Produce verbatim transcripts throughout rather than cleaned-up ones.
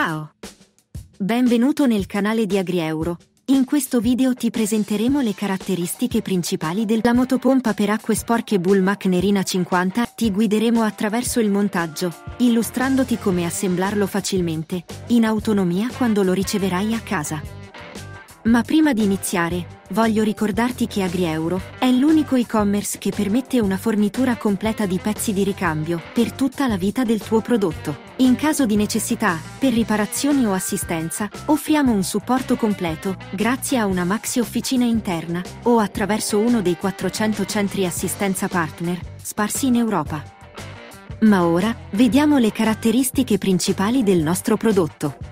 Ciao! Benvenuto nel canale di AgriEuro. In questo video ti presenteremo le caratteristiche principali della motopompa per acque sporche Bulmac Nerina cinquanta. Ti guideremo attraverso il montaggio, illustrandoti come assemblarlo facilmente, in autonomia quando lo riceverai a casa. Ma prima di iniziare, voglio ricordarti che AgriEuro è l'unico e-commerce che permette una fornitura completa di pezzi di ricambio per tutta la vita del tuo prodotto. In caso di necessità, per riparazioni o assistenza, offriamo un supporto completo grazie a una maxi officina interna o attraverso uno dei quattrocento centri assistenza partner sparsi in Europa. Ma ora, vediamo le caratteristiche principali del nostro prodotto.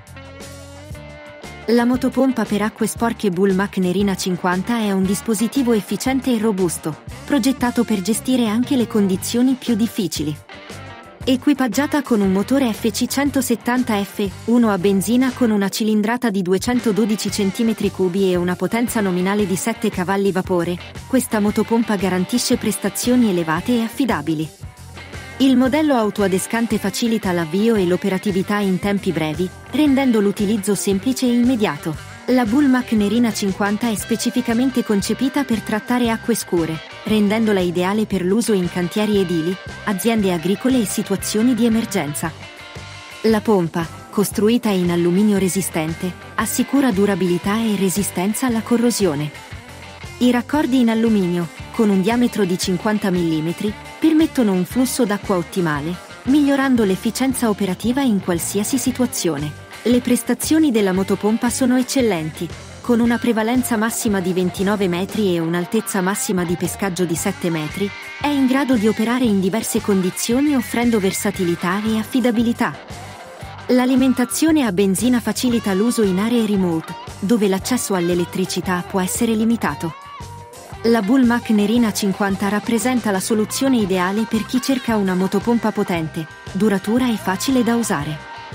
La motopompa per acque sporche Bulmac Nerina cinquanta è un dispositivo efficiente e robusto, progettato per gestire anche le condizioni più difficili. Equipaggiata con un motore F C centosettanta F uno a benzina con una cilindrata di duecentododici centimetri cubi e una potenza nominale di sette cavalli vapore, questa motopompa garantisce prestazioni elevate e affidabili. Il modello autoadescante facilita l'avvio e l'operatività in tempi brevi, rendendo l'utilizzo semplice e immediato. La Bulmac Nerina cinquanta è specificamente concepita per trattare acque scure, rendendola ideale per l'uso in cantieri edili, aziende agricole e situazioni di emergenza. La pompa, costruita in alluminio resistente, assicura durabilità e resistenza alla corrosione. I raccordi in alluminio, con un diametro di cinquanta millimetri, permettono un flusso d'acqua ottimale, migliorando l'efficienza operativa in qualsiasi situazione. Le prestazioni della motopompa sono eccellenti, con una prevalenza massima di ventinove metri e un'altezza massima di pescaggio di sette metri, è in grado di operare in diverse condizioni offrendo versatilità e affidabilità. L'alimentazione a benzina facilita l'uso in aree remote, dove l'accesso all'elettricità può essere limitato. La Bulmac Nerina cinquanta rappresenta la soluzione ideale per chi cerca una motopompa potente, duratura e facile da usare.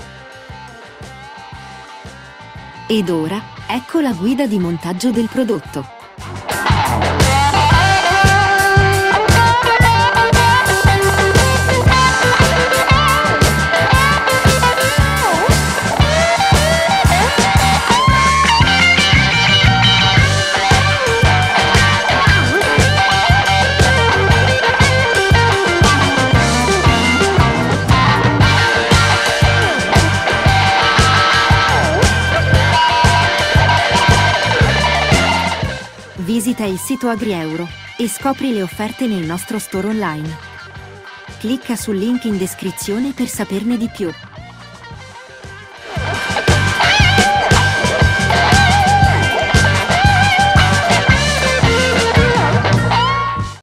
Ed ora, ecco la guida di montaggio del prodotto. Visita il sito AgriEuro e scopri le offerte nel nostro store online. Clicca sul link in descrizione per saperne di più.